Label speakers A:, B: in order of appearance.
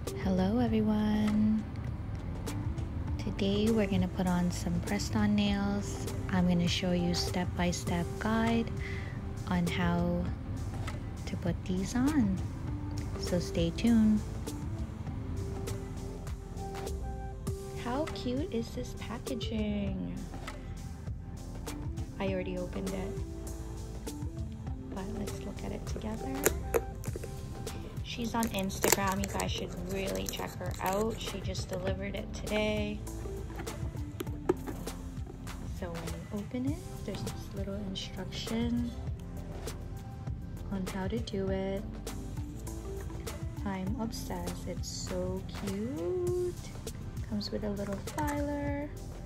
A: Hello everyone. Today we're gonna put on some pressed on nails. I'm gonna show you step-by-step guide on how to put these on. So stay tuned. How cute is this packaging? I already opened it, but let's look at it together. She's on Instagram. You guys should really check her out. She just delivered it today. So when you open it, there's this little instruction on how to do it. I'm obsessed. It's so cute. Comes with a little filer.